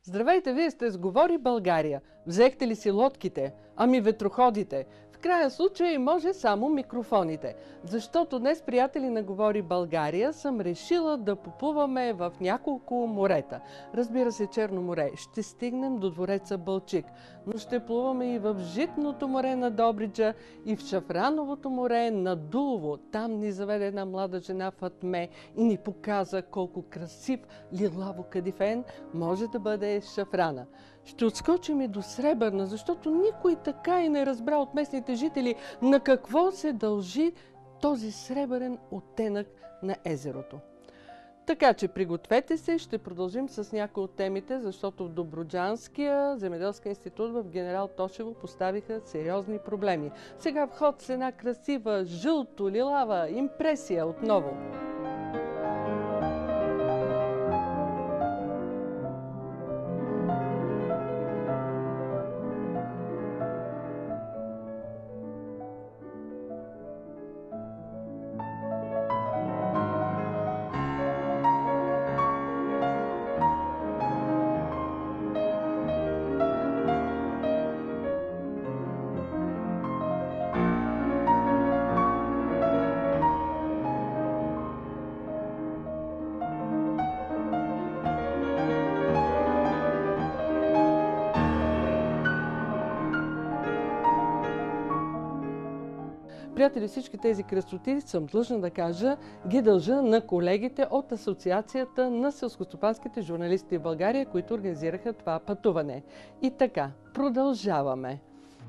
Здравейте, вие сте с Говори България. Взехте ли си лодките? Ами ветроходите? В крайен случай може само микрофоните. Защото днес, приятели на Говори България, съм решила да поплуваме в няколко морета. Разбира се, Черно море. Ще стигнем до двореца Балчик, но ще плуваме и в Житното море на Добриджа, и в Шафрановото море на Дулово. Там ни заведе една млада жена Фатме и ни показа колко красив лилаво-кадифен може да бъде шафрана. Ще отскочим и до Сребърна, защото никой така и не разбра от местните жители на какво се дължи този сребърен оттенък на езерото. Така че пригответе се, ще продължим с някои от темите, защото в Добруджанския земеделски институт в Генерал Тошево поставиха сериозни проблеми. Сега в ход с една красива жълто-лилава импресия отново. Приятели, всички тези красоти, съм длъжна да кажа, ги дължа на колегите от Асоциацията на селскостопанските журналисти в България, които организираха това пътуване. И така, продължаваме.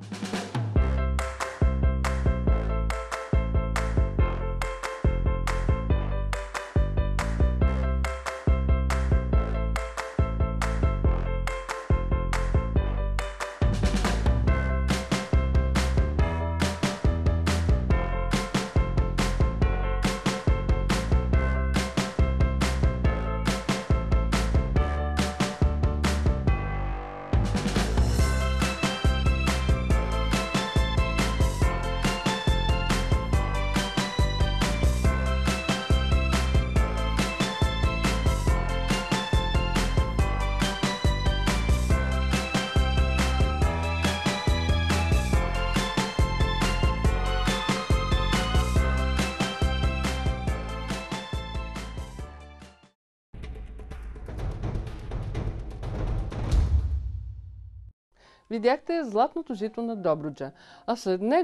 Видяхте златното жито на Добруджа, а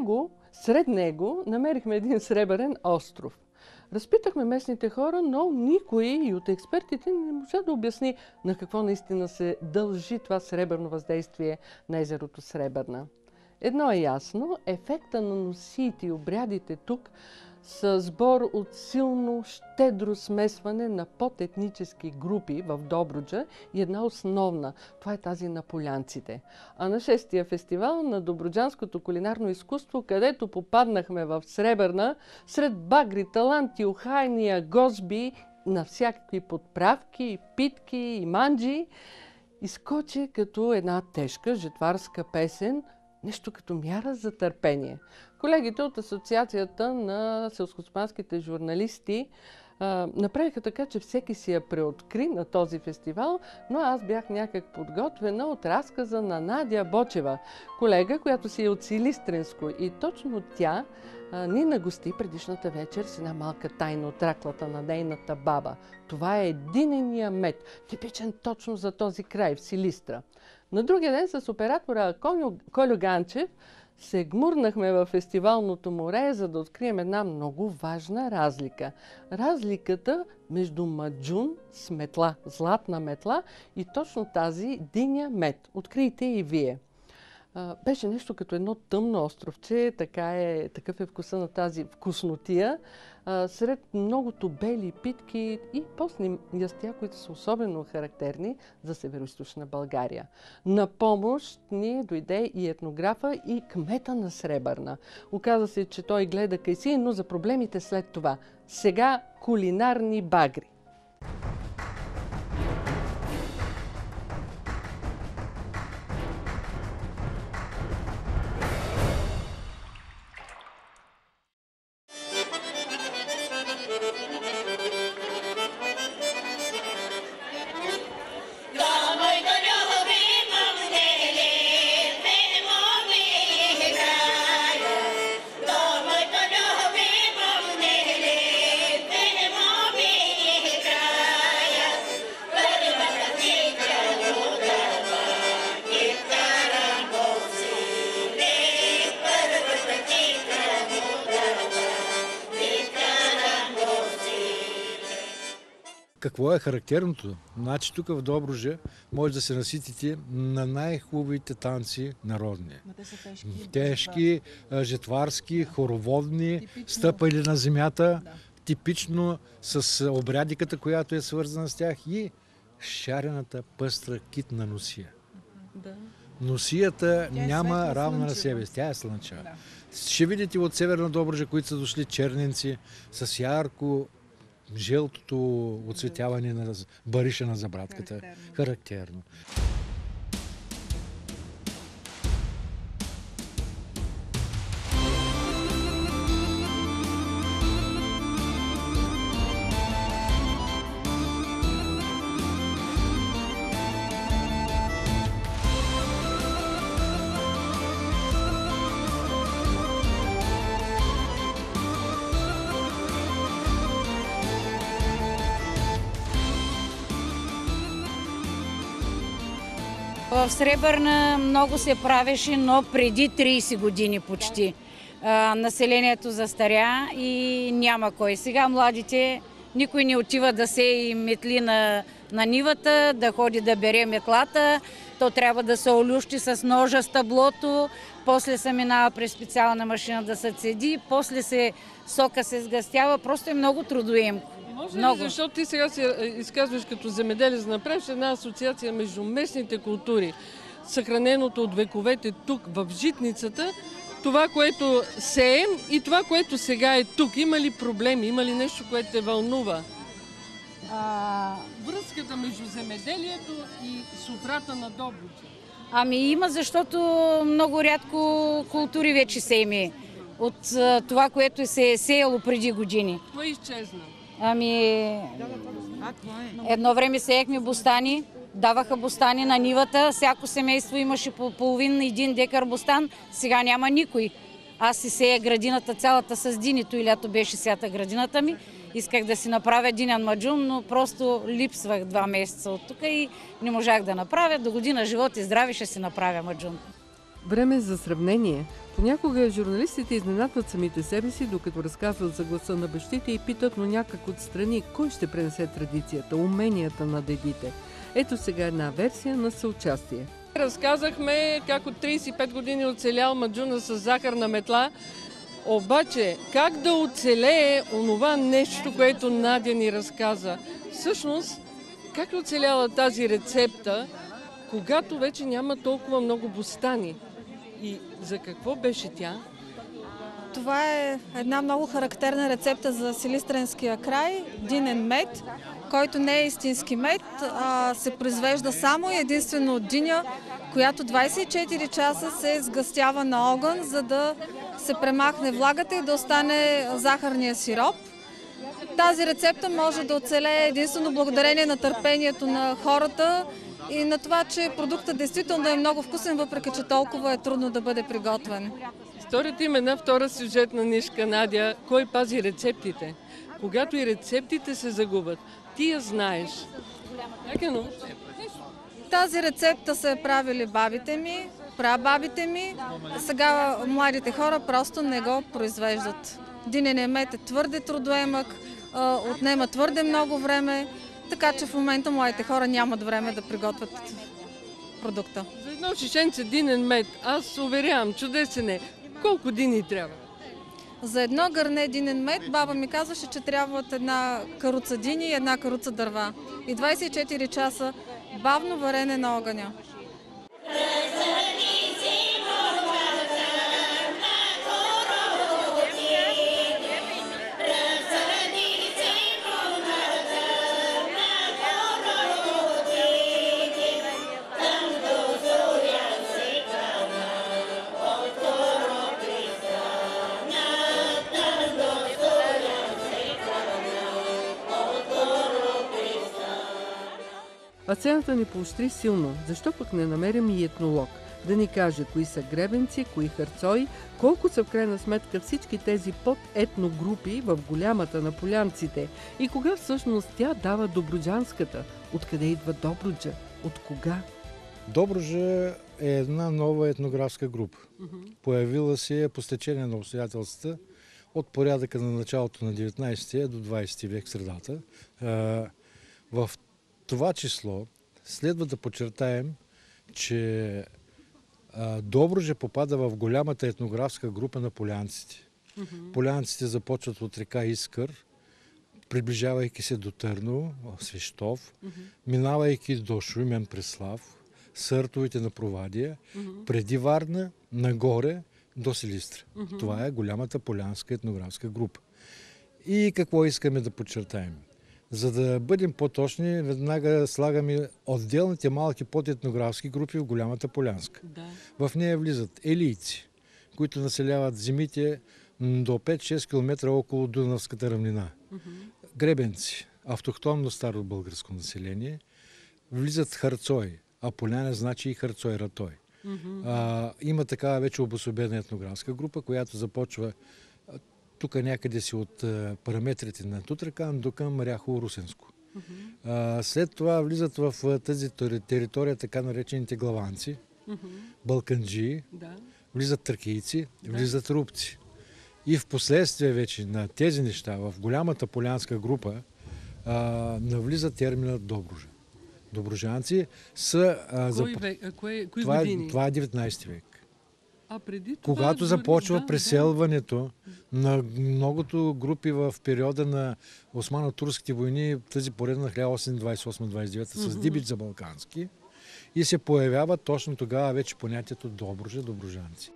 сред него намерихме един сребърен остров. Разпитахме местните хора, но никой и от експертите не можа да обясни на какво наистина се дължи това сребърно въздействие на езерото Сребърна. Едно е ясно, ефекта на носиите и обрядите тук са сбор от силно, щедро смесване на подетнически групи в Добруджа и една основна, това е тази на полянците. А на 6-тия фестивал на добруджанското кулинарно изкуство, където попаднахме в Сребърна, сред багри, таланти, ухайния, гозби, на всякакви подправки, питки и манджи, изкочи като една тежка жетварска песен, нещо като мяра за търпение. Колегите от Асоциацията на селскостопанските журналисти направиха така, че всеки си я преоткри на този фестивал, но аз бях някак подготвена от разказа на Надя Бочева, колега, която си е от Силистренско, и точно тя ни нагости предишната вечер с една малка тайна от раклата на нейната баба. Това е динения мед, типичен точно за този край в Силистра. На другия ден с оператора Колю Ганчев се гмурнахме във фестивалното море, за да открием една много важна разлика. Разликата между маджун с метла, златна метла, и точно тази диня мед. Открийте и вие. Беше нещо като едно тъмно островче, такъв е вкуса на тази вкуснотия, сред многото бели питки и постни ястия, които са особено характерни за североизточна България. На помощ ни дойде и етнографа, и кмета на Сребърна. Оказа се, че той гледа кайси, но за проблемите след това. Сега кулинарни багри. Какво е характерното? Значи тук в Добруджа може да се наситите на най-хубавите танци народни. Тежки, жетварски, хороводни, стъпали на земята, типично с обрядиката, която е свързана с тях и шарената пъстра китна носия. Носията няма равна на себе си, тя е слънчева. Ще видите от Северна Добруджа, които са дошли черненци с ярко жълтото оцветяване на бариша на забратката. Характерно. В Сребърна много се правеше, но преди 30 години почти. Населението застаря и няма кой. Сега младите, никой не отива да сее метли на нивата, да ходи да бере метлата. То трябва да се олющи с ножа с таблото, после се минава през специална машина да се цеди, после сока се сгъстява. Просто е много трудоемко. Може ли, защото ти сега се изказваш като земеделец, да направиш една асоциация между местните култури, съхраненото от вековете тук в житницата, това, което сеем и това, което сега е тук. Има ли проблеми? Има ли нещо, което те вълнува? Връзката между земеделието и суфрата на Добруджа. Има, защото много рядко култури вече се име от това, което се е сеяло преди години. Кое изчезна? Едно време сеяхме бустани, даваха бустани на нивата, всяко семейство имаше по половин 1 декар бустан, сега няма никой. Аз си сея градината цялата с динито и лято беше сята градината ми. Исках да си направя динен маджун, но просто липсвах 2 месеца от тук и не можах да направя. До година живот и здраве ще си направя маджун. Време за сравнение. Понякога журналистите изненадват самите себе си, докато разказват за гласа на бащите и питат, но някак отстрани, кой ще пренесе традицията, уменията на дедите. Ето сега една версия на съучастие. Разказахме как от 35 години оцелял маджуна с захарна метла, обаче как да оцелее онова нещо, което Надя ни разказа. Всъщност, как е оцеляла тази рецепта, когато вече няма толкова много бустани? И за какво беше тя? Това е една много характерна рецепта за Силистренския край, динен мед, който не е истински мед, а се произвежда само и единствено от диня, която 24 часа се сгъстява на огън, за да се премахне влагата и да остане захарния сироп. Тази рецепта може да оцелее единствено благодарение на търпението на хората и на това, че продуктът действително е много вкусен, въпреки че толкова е трудно да бъде приготвен. Историята има една втора сюжетна нишка, Надя. Кой пази рецептите? Когато и рецептите се загубят, ти я знаеш. Тази рецепта са правили бабите ми, прабабите ми. Сега младите хора просто не го произвеждат. Диненият мед е твърде трудоемък, отнема твърде много време, така че в момента младите хора нямат време да приготвят продукта. За едно шишенце динен мед, аз уверявам, чудесен е. Колко дини трябва? За едно гърне динен мед баба ми казваше, че трябват една каруца дини и една каруца дърва. И 24 часа бавно варене на огъня. А сцената ни поощри силно. Защо пък не намерим и етнолог? Да ни каже кои са гребенци, кои харцои, колко са в крайна сметка всички тези подетногрупи в голямата на полянците и кога всъщност тя дава добруджанската. Откъде идва Добруджа? От кога? Добруджа е една нова етнографска група. Появила се по стечение на обстоятелствата от порядъка на началото на 19 до 20 век средата. В това число следва да подчертаем, че Добруджа попада в голямата етнографска група на полянците. Полянците започват от река Искър, приближавайки се до Търново, Свищов, минавайки до Шумен, Преслав, Съртовите на Провадия, преди Варна, нагоре до Силистра. Това е голямата полянска етнографска група. И какво искаме да подчертаем? За да бъдем по-точни, веднага слагаме отделните малки подетнографски групи в голямата полянска. В нея влизат елийци, които населяват земите до 5-6 км около Дунавската равнина. Гребенци, автохтонно старо българско население. Влизат харцой, а поляна значи и харцой-ратой. Има такава вече обособена етнографска група, която започва тук някъде си от параметрите на Тутракан до към Ряхово-Русенско. След това влизат в тази територия така наречените главанци, балканджии, влизат тракийци, влизат рубци. И в последствие вече на тези неща в голямата полянска група навлиза терминът Добруджа. Добруджанци са... Кои това години? Това е 19 век. Преди това, Когато започва преселването на многото групи в периода на османо-турските войни, тази поредна на 1828-29 с Дибица балкански, и се появява точно тогава вече понятието Добруджа, добруджанци.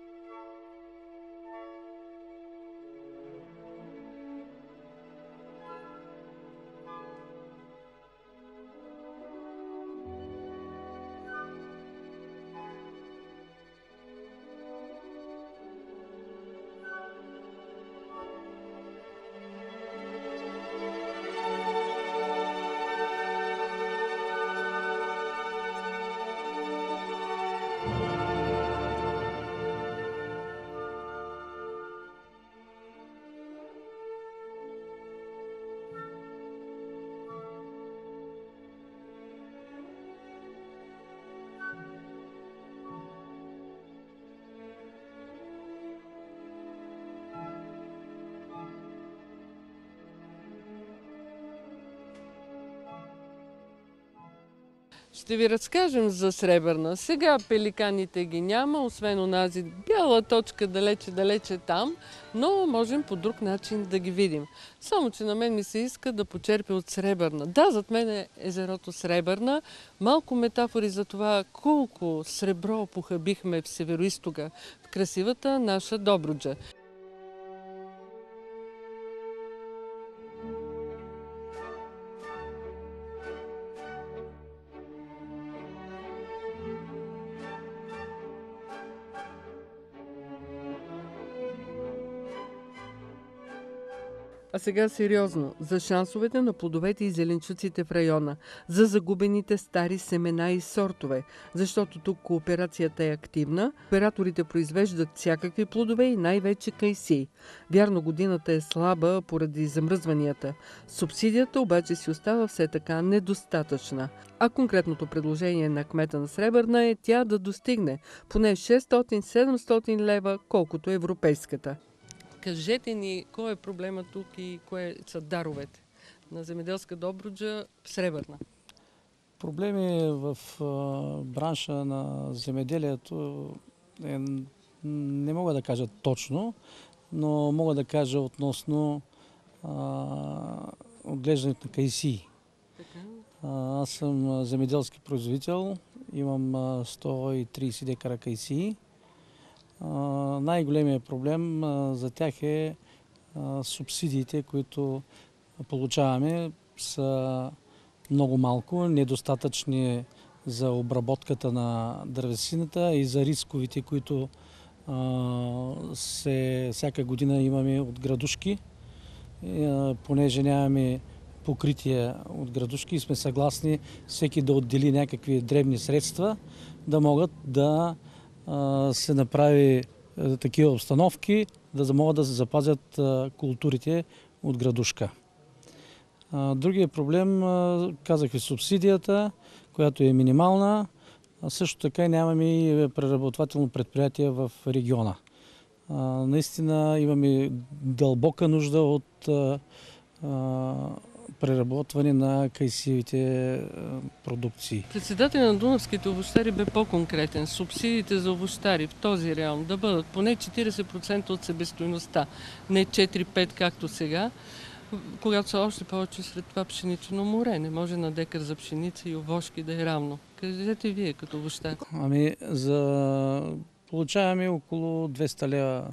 Ще ви разкажем за Сребърна. Сега пеликаните ги няма, освен онази бяла точка далече там, но можем по друг начин да ги видим. Само че на мен ми се иска да почерпя от Сребърна. Да, зад мен е езерото Сребърна. Малко метафори за това колко сребро похабихме в Североизтока, в красивата наша Добруджа. А сега сериозно, за шансовете на плодовете и зеленчуците в района, за загубените стари семена и сортове, защото тук кооперацията е активна, операторите произвеждат всякакви плодове и най-вече кайсии. Вярно, годината е слаба поради замръзванията. Субсидията обаче си остава все така недостатъчна. А конкретното предложение на кмета на Сребърна е тя да достигне поне 600-700 лева, колкото европейската. Кажете ни, кой е проблема тук и кое са даровете на земеделска Добруджа в Сребърна? Проблеми в бранша на земеделието не мога да кажа точно, но мога да кажа относно отглеждането на кайсии. Аз съм земеделски производител, имам 130 декара кайсии. Най-големият проблем за тях е субсидиите, които получаваме, са много малко, недостатъчни за обработката на дървесината и за рисковите, които всяка година имаме от градушки, понеже нямаме покритие от градушки и сме съгласни всеки да отдели някакви дребни средства, да могат да се направи такива обстановки, да могат да се запазят културите от градушка. Другият проблем, казах ви, субсидията, която е минимална. Също така нямаме и преработвателно предприятие в региона. Наистина имаме дълбока нужда от преработване на кайсиевите продукции. Председателят на Дунавските овощари бе по-конкретен. Субсидиите за овощари в този район да бъдат поне 40% от себестойността, не 4-5 както сега, когато са още повече сред това пшенично море. Не може на декар за пшеница и овошки да е равно. Кажете вие като овощар. Получаваме около 200 лева.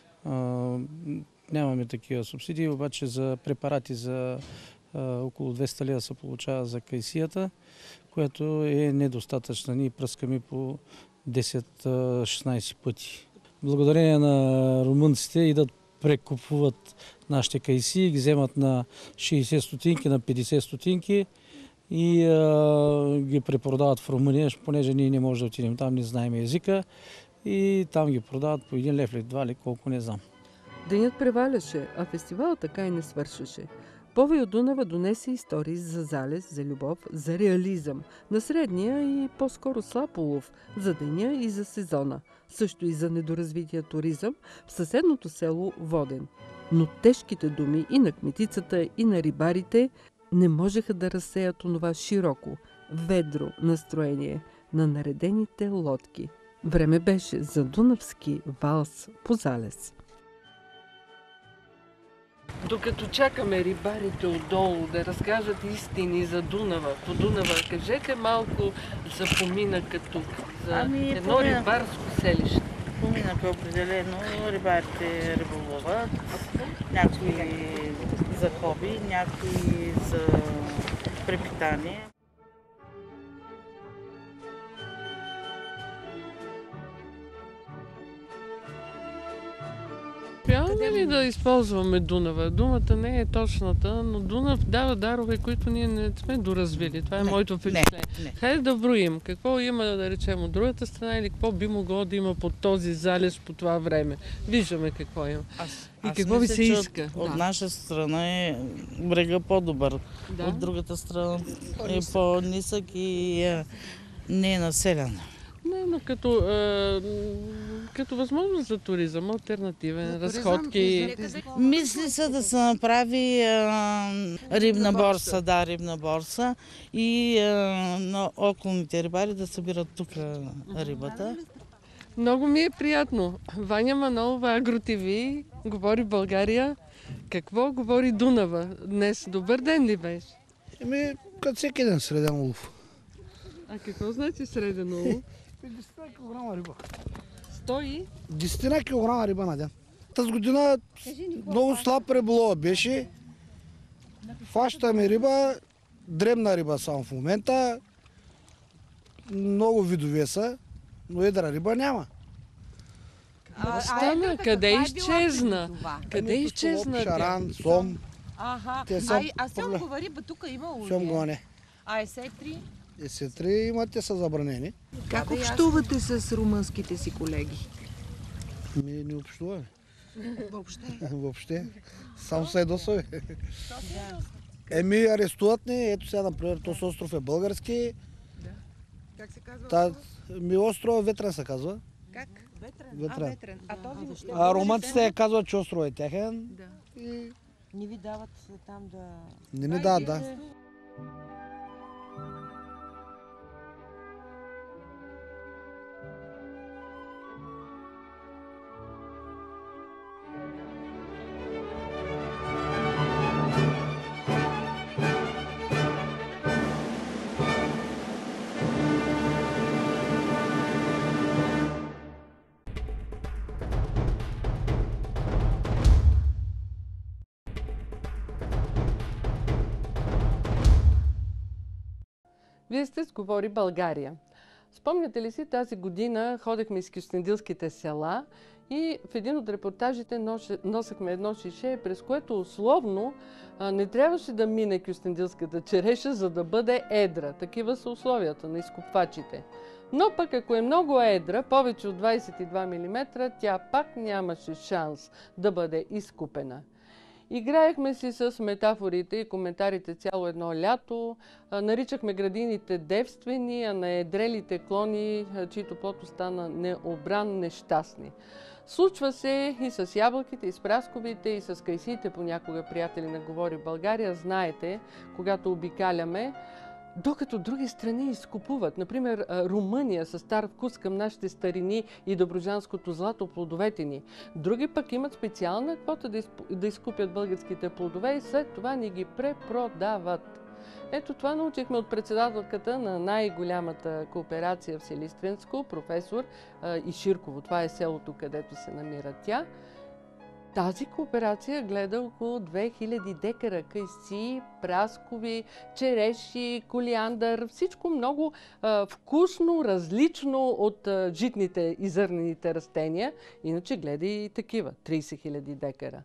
Нямаме такива субсидии, обаче за препарати за около 200 лева се получава за кайсията, което е недостатъчно. Ние пръскаме по 10-16 пъти. Благодарение на румънците идат прекупуват нашите кайсии, ги вземат на 60 стотинки, на 50 стотинки и ги препродават в Румъния, понеже ние не можем да отидем там, не знаем езика, и там ги продават по 1 лев ли, 2 ли, колко не знам. Денят преваляше, а фестивалът така и не свършеше. Повей от Дунава донесе истории за залез, за любов, за реализъм, на средния и по-скоро слаб улов, за деня и за сезона, също и за недоразвития туризъм в съседното село Воден. Но тежките думи и на кметицата, и на рибарите не можеха да разсеят онова широко, ведро настроение на наредените лодки. Време беше за дунавски валс по залез. Докато чакаме рибарите отдолу да разкажат истини за Дунава, по Дунава, кажете малко за поминъка тук, за едно рибарско селище. Поминъка определено, рибарите риболоват, някои за хоби, някои за препитание. Трябва ли да използваме Дунава? Думата не е точната, но Дунав дава дарове, които ние не сме доразвили. Това е моето впечатление. Хайде да броим. Какво има, да речем, от другата страна или какво би могло да има под този залез по това време. Виждаме какво има. И какво ви се иска? От наша страна е брега по-добър. Да? От другата страна е по-нисък и не е населен. Не, но като възможност за туризъм, алтернативен, разходки. Мисли се да се направи рибна борса и на околните рибари да събират тук рибата. Много ми е приятно. Ваня Манолова, Агро ТВ, говори България. Какво говори Дунава днес? Добър ден ли беше? Като всеки ден среден улов. А какво значи среден улов? 10 кг риба. 10 кг риба на ден. Тази година много слаб риболова беше. Фащаме риба, дребна риба само в момента. Много видове са, но едра риба няма. Стана? Къде изчезна? Къде изчезна? Шаран, сом. А сьомгова риба тук има улов? Сьомгова не. А есетри? Есетри има, те са забранени. Как общувате с румънските си колеги? Не общуваме. Въобще? Въобще. Само се ядосваме. Арестуват ни. Ето сега, например, този остров е български. Как се казва? Остров Ветрен се казва. Как? Ветрен. А този румънците казват, че остров е тяхен. И... Не ви дават там да... Не ни дават, да. Вие сте с Говори България. Спомняте ли си, тази година ходехме из кюстендилските села и в един от репортажите носехме едно шише, през което условно не трябваше да мине кюстендилската череша, за да бъде едра. Такива са условията на изкупвачите. Но пък ако е много едра, повече от 22 мм, тя пак нямаше шанс да бъде изкупена. Играехме си с метафорите и коментарите цяло едно лято, наричахме градините девствени, а на едрелите клони, чието плод остана необран, нещастни. Случва се и с ябълките, и с прасковите, и с кайсиите, понякога, приятели на Говори България. Знаете, когато обикаляме, докато други страни изкупуват. Например, Румъния със стар вкус към нашите старини и добруджанското злато, плодовете ни. Други пък имат специална квота да изкупят българските плодове и след това ни ги препродават. Ето това научихме от председателката на най-голямата кооперация в Силистренско, професор Иширково. Това е селото, където се намира тя. Тази кооперация гледа около 2000 декара кайси, праскови, череши, колиандър, всичко много вкусно, различно от житните и зърнените растения. Иначе гледа и такива, 30 000 декара.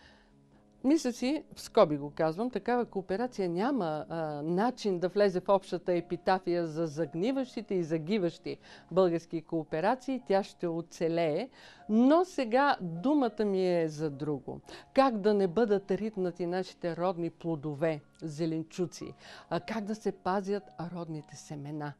Мисля си, в скоби го казвам, такава кооперация няма начин да влезе в общата епитафия за загниващите и загиващи български кооперации. Тя ще оцелее. Но сега думата ми е за друго. Как да не бъдат ритнати нашите родни плодове, зеленчуци? Как да се пазят родните семена?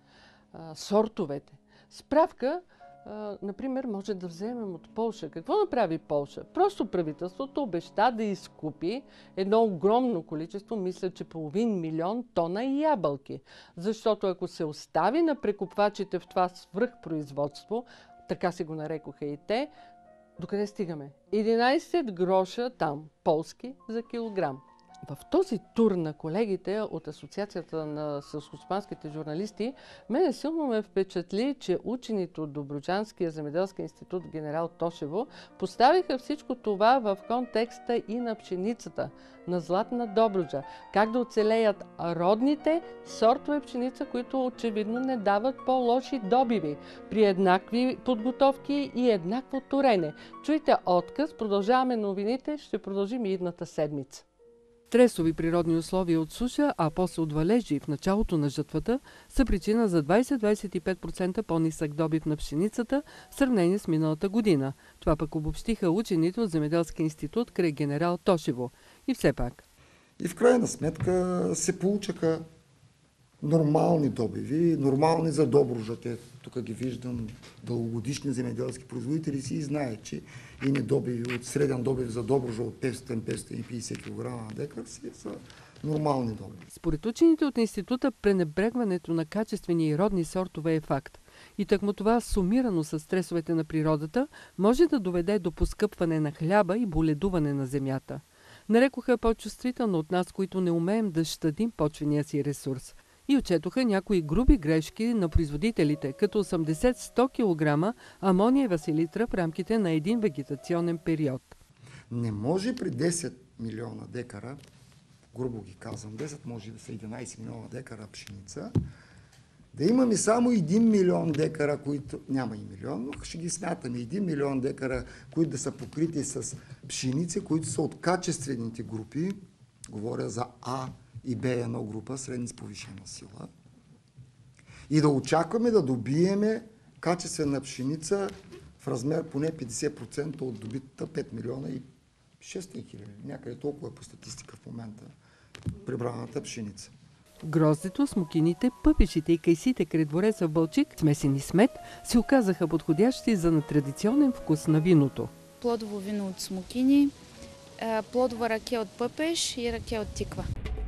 Сортовете. Справка. Например, може да вземем от Полша. Какво направи Полша? Просто правителството обеща да изкупи едно огромно количество, мисля, че 500 000 тона ябълки. Защото ако се остави на прекупвачите в това свръхпроизводство, така си го нарекоха и те, докъде стигаме? 11 гроша там, полски, за килограм. В този тур на колегите от Асоциацията на селскостопанските журналисти, мене силно ме впечатли, че учените от Добруджанския земеделски институт генерал Тошево поставиха всичко това в контекста и на пшеницата, на Златна Добруджа. Как да оцелеят родните сортове пшеница, които очевидно не дават по-лоши добиви при еднакви подготовки и еднакво торене. Чуйте отказ, продължаваме новините, ще продължим и идната седмица. Стресови природни условия от суша, а после от валежи в началото на жатвата са причина за 20-25% по-нисък добив на пшеницата в сравнение с миналата година. Това пък обобщиха учените от Земеделския институт край генерал Тошево. И все пак. И в крайна сметка се получаха нормални добиви, нормални за Добруджа. Тук ги виждам, дългогодишни земеделски производители си и знаят, че и недобиви от среден добив за Добруджа от 500-550 кг на декар си са нормални добиви. Според учените от института, пренебрегването на качествени и родни сортове е факт. И тъкмо това, сумирано с стресовете на природата, може да доведе до поскъпване на хляба и боледуване на земята. Нарекоха по-чувствително от нас, които не умеем да щадим почвения си ресурс. И отчетоха някои груби грешки на производителите, като 80-100 кг амониева селитра в рамките на един вегетационен период. Не може при 10 милиона декара, грубо ги казвам, 10 може да са 11 милиона декара пшеница, да имаме само 1 милион декара, които няма и милион, но ще ги смятаме 1 милион декара, които да са покрити с пшеници, които са от качествените групи, говоря за А и Б1 група, средни с повишена сила, и да очакваме да добиеме качествена пшеница в размер поне 50% от добитата 5 милиона и 600 хиляди. Някъде толкова е по статистика в момента прибраната пшеница. Гроздето, смокините, пъпешите и кайсите край двореца в Балчик, смесени с мед, се оказаха подходящи за нетрадиционен вкус на виното. Плодово вино от смокини, плодова раке от пъпеш и раке от тиква.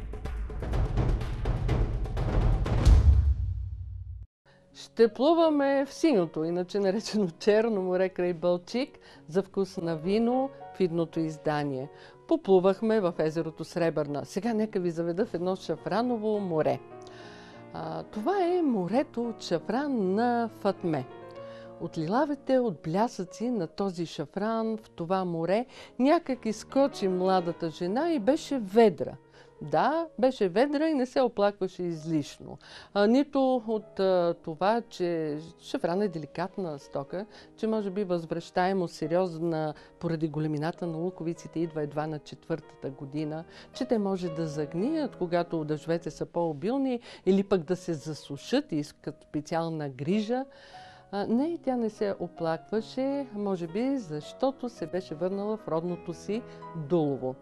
Ще плуваме в синото, иначе наречено Черно море край Балчик, за вкус на вино в идното издание. Поплувахме в езерото Сребърна. Сега нека ви заведа в едно шафраново море. Това е морето от шафран на Фатме. От лилавите от блясъци на този шафран в това море някак изскочи младата жена и беше ведра. Да, беше ведра и не се оплакваше излишно. Нито от това, че шафран е деликатна стока, че може би възвръщаемо сериозна поради големината на луковиците идва едва на 4-та година, че те може да загният, когато дъждовете са по-обилни или пък да се засушат и искат специална грижа. Не, тя не се оплакваше, може би защото се беше върнала в родното си Дулово.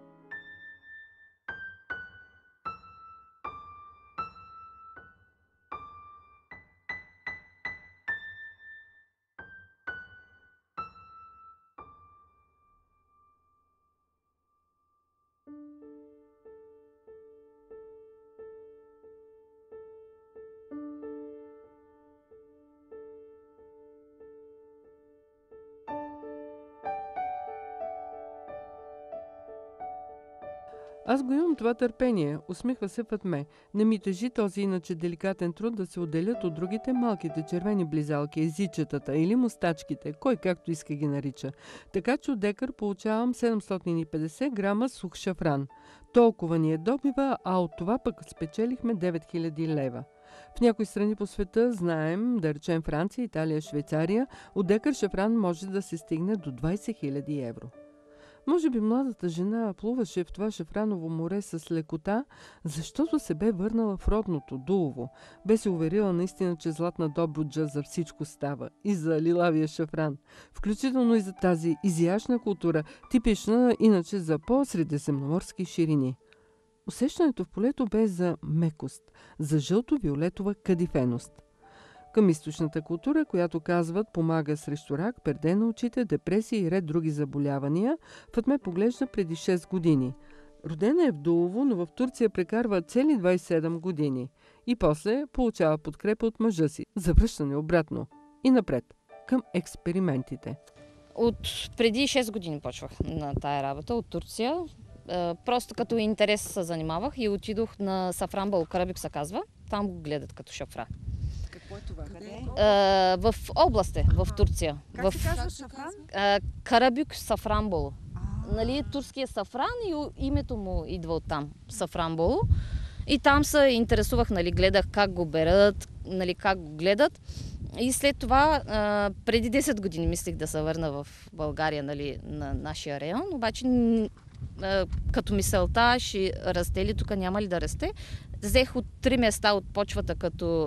Аз го имам това търпение, усмихва се Фатме. Не ми тежи този иначе деликатен труд да се отделят от другите малките червени близалки, езичетата или мустачките, кой както иска ги нарича. Така че от декар получавам 750 грама сух шафран. Толкова ни е добива, а от това пък спечелихме 9000 лева. В някои страни по света, знаем, да речем Франция, Италия, Швейцария, от декар шафран може да се стигне до 20 000 евро. Може би младата жена плуваше в това шафраново море с лекота, защото се бе върнала в родното, Дулово. Бе се уверила наистина, че Златна Добруджа за всичко става. И за лилавия шафран. Включително и за тази изящна култура, типична иначе за по-средиземноморски ширини. Усещането в полето бе за мекост, за жълто-виолетова кадифеност. Към източната култура, която казват помага срещу рак, перде на очите, депресия и ред други заболявания, Фатме поглежда преди 6 години. Родена е в Дулово, но в Турция прекарва цели 27 години. И после получава подкрепа от мъжа си. Завръщане обратно. И напред. Към експериментите. От преди 6 години почвах на тая работа от Турция. Просто като интерес се занимавах и отидох на Сафранбол, Карабюк се казва. Там го гледат като шафран. Какво е това? Къде е? В областе, в Турция. Как се казва шафран? Карабюк Сафранбол. Нали, турския сафран и името му идва от там. Сафранбол. И там се интересувах, нали, гледах как го берат, нали, как го гледат. И след това, преди 10 години мислих да се върна в България, нали, на нашия район, обаче като мисълта ще расте ли, тук няма ли да расте. Взех от 3 места от почвата като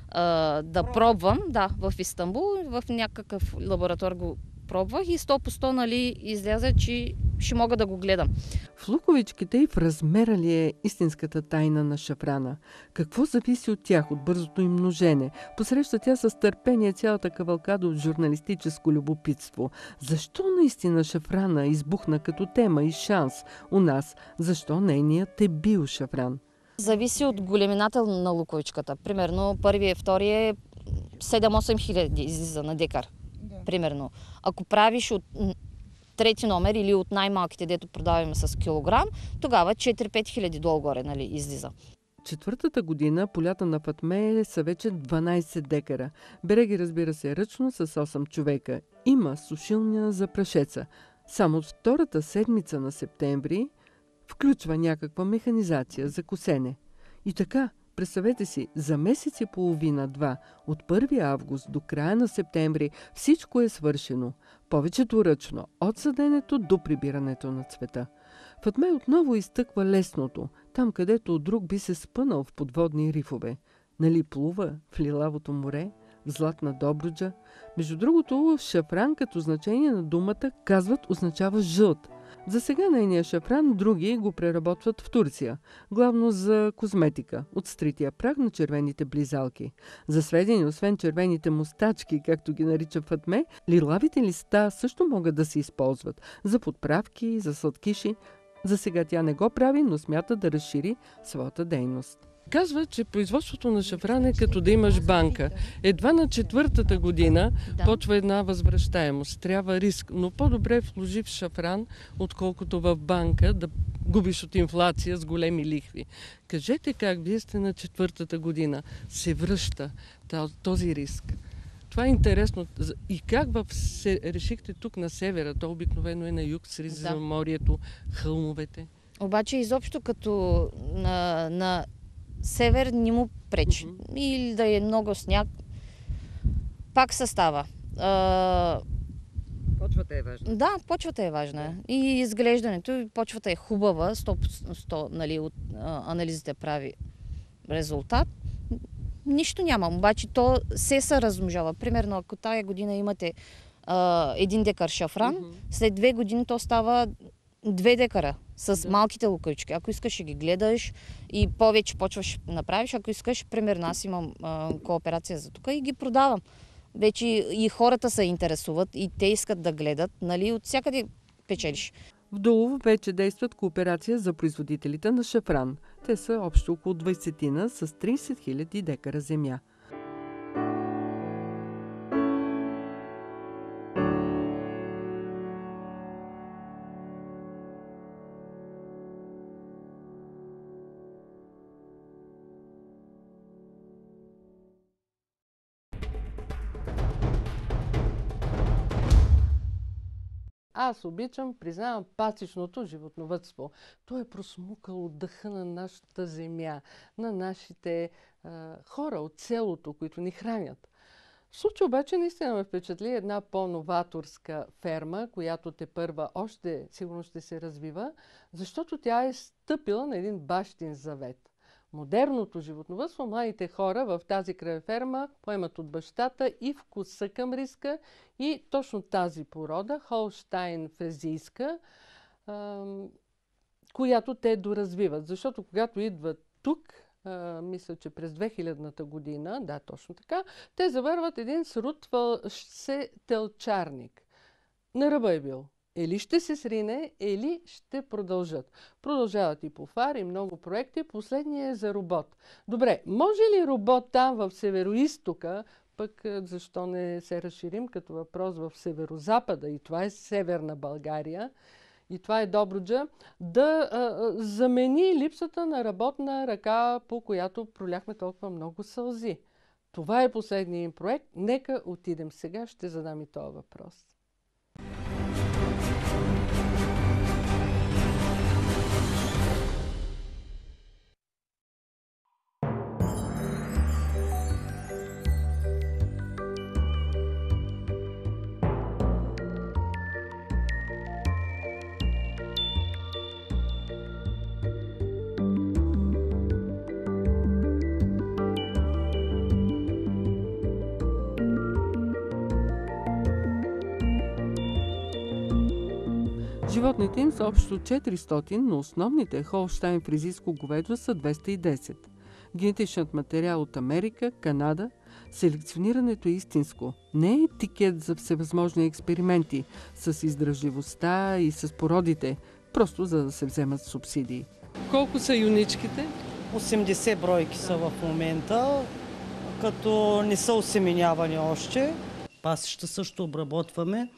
да пробвам, да, в Истанбул, в някакъв лаборатор го пробвах и 100%, нали, изляза, че ще мога да го гледам. В луковичките и в размера ли е истинската тайна на шафрана? Какво зависи от тях, от бързото им множене? Посреща тя с търпение цялата кавалкада от журналистическо любопитство. Защо наистина шафрана избухна като тема и шанс у нас? Защо нейният е бил шафран? Зависи от големината на луковичката. Примерно, първия и втория е 7-8 хиляди излиза на декар. Примерно. Ако правиш от трети номер или от най-малките, дето продаваме с килограм, тогава 4-5 хиляди долу-горе, нали, излиза. Четвъртата година полята на Фатме са вече 12 декара. Бере ги, разбира се, ръчно с 8 човека. Има сушилня за прашеца. Само от втората седмица на септември включва някаква механизация за косене. И така, представете си, за месец и половина-два, от 1 август до края на септември, всичко е свършено. Повечето ръчно, от съденето до прибирането на цвета. Фатме отново изтъква лесното, там където от друг би се спънал в подводни рифове. Нали плува в лилавото море, в Златна Добруджа? Между другото, шафран като значение на думата, казват, означава жълт. За сега нейния шафран други го преработват в Турция, главно за козметика, от стрития прах на червените близалки. За сведение, освен червените мустачки, както ги нарича Фатме, лилавите листа също могат да се използват за подправки, за сладкиши. За сега тя не го прави, но смята да разшири своята дейност. Казва, че производството на шафран е като да имаш банка. Едва на 4-та година почва една възвръщаемост. Трябва риск, но по-добре вложи в шафран, отколкото в банка да губиш от инфлация с големи лихви. Кажете как вие сте на 4-та година. Се връща този риск. Това е интересно. И как се решихте тук на севера? То обикновено е на юг, Средиземноморието, хълмовете. Обаче изобщо като на север не му пречи. Или да е много сняг, пак се става. Почвата е важна. Да, почвата е важна. И изглеждането, почвата е хубава, 100%, нали, от анализите прави резултат. Нищо нямам, обаче то се размножава. Примерно, ако тая година имате 1 декар шафран, след 2 години то става 2 декара с малките луковички. Ако искаш, ще ги гледаш и повече почваш да направиш. Ако искаш, примерно, аз имам кооперация за тук и ги продавам. Вече и хората се интересуват и те искат да гледат, нали, от всякъде печелиш. В Дулово вече действат кооперация за производителите на шафран. Те са общо около 20 с 30 000 декара земя. Аз обичам, признавам, пасищното животновъдство. То е просмукало дъха на нашата земя, на нашите хора от селото, които ни хранят. В случай обаче наистина ме впечатли една по-новаторска ферма, която тепърва още сигурно ще се развива, защото тя е стъпила на един бащин завет. Модерното животновъдство, младите хора в тази краевеферма поемат от бащата и вкуса към риска и точно тази порода, Холштайн фризийска, която те доразвиват. Защото когато идват тук, мисля, че през 2000-та година, да, точно така, те завърват един срутващ телчарник. На ръба е бил. Или ще се срине, или ще продължат. Продължават и по ФАР, и много проекти. Последният е за робот. Добре, може ли робот там в североизтока, пък защо не се разширим като въпрос в северозапада, и това е северна България, и това е Добруджа, да замени липсата на работна ръка, по която проляхме толкова много сълзи? Това е последният им проект. Нека отидем сега, ще задам и този въпрос. Животните им са общо 400, но основните Холштайн фризийско говедо са 210. Генетичният материал от Америка, Канада, селекционирането е истинско. Не е етикет за всевъзможни експерименти с издръжливостта и с породите, просто за да се вземат субсидии. Колко са юничките? 80 бройки са в момента, като не са осеменявани още. Пасища също обработваме,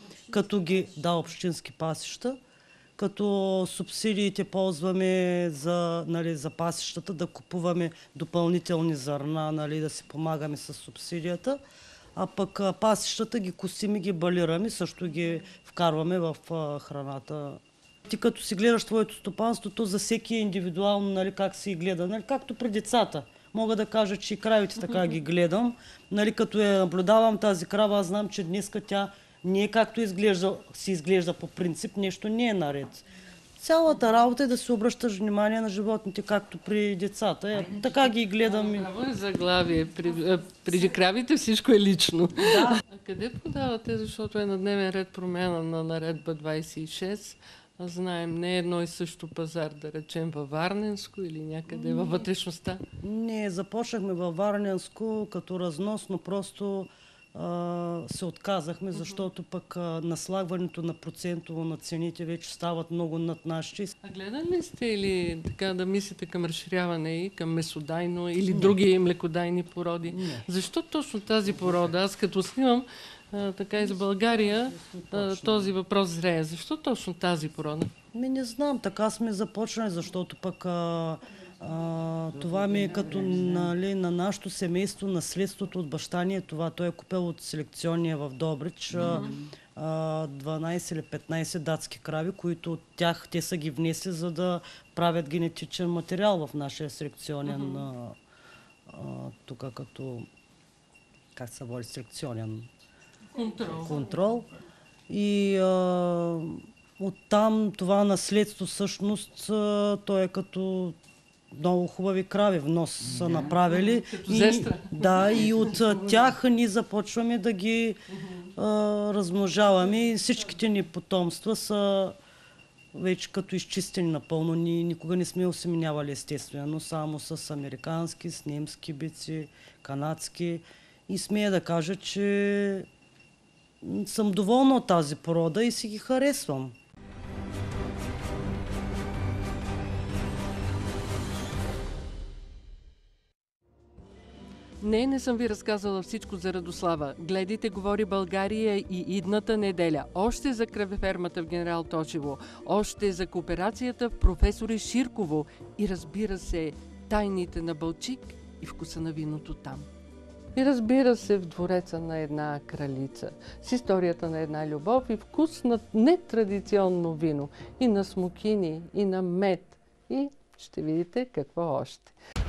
общински пасища, като субсидиите ползваме за пасищата, да купуваме допълнителни зърна, да си помагаме с субсидията, а пък пасищата ги косим и ги балираме, също ги вкарваме в храната. Ти като си гледаш твоето стопанство, то за всеки индивидуално как си гледа, както при децата. Мога да кажа, че и кравите така ги гледам. Като я наблюдавам тази крава, аз знам, че днеска тя не е както си изглежда по принцип, нещо не е наред. Цялата работа е да се обръщаш внимание на животните, както при децата. Така ги гледам. Право е заглавие. Преди кравите всичко е лично. Да. А къде продавате, защото е на дневен ред промяна на наредба 26? Знаем, не е едно и също пазар, да речем във Варненско или някъде във вътрешността? Не, започнахме във Варненско като разнос, но просто се отказахме, защото пък наслагването на процентово на цените вече стават много над нашите. А гледали ли сте или така да мислите към разширяване и към месодайно или други млекодайни породи? Не. Защо точно тази порода? Аз като снимам така и за България, този въпрос зрее. Защо точно тази порода? Не знам, така сме започнали, защото пък това ми е като на нашето семейство, наследството от баща ни е това. Той е купил от селекционния в Добрич 12 или 15 датски крави, които от тях те са ги внесли, за да правят генетичен материал в нашия селекционен тук като как се води селекционен контрол. И оттам това наследство всъщност той е като много хубави крави внос са направили. И от тях ние започваме да ги размножаваме. Всичките ни потомства са вече като изчистени напълно. Ние никога не сме осеменявали естествено, само с американски, с немски бици, канадски. И смея да кажа, че съм доволна от тази порода и си ги харесвам. Не съм ви разказала всичко за Радослава. Гледайте Говори България и идната неделя. Още за краевефермата в Генерал Тошево, още за кооперацията в Професоре Ширково и разбира се, тайните на Балчик и вкуса на виното там. И разбира се, в двореца на една кралица, с историята на една любов и вкус на нетрадиционно вино, и на смокини, и на мед, и ще видите какво още.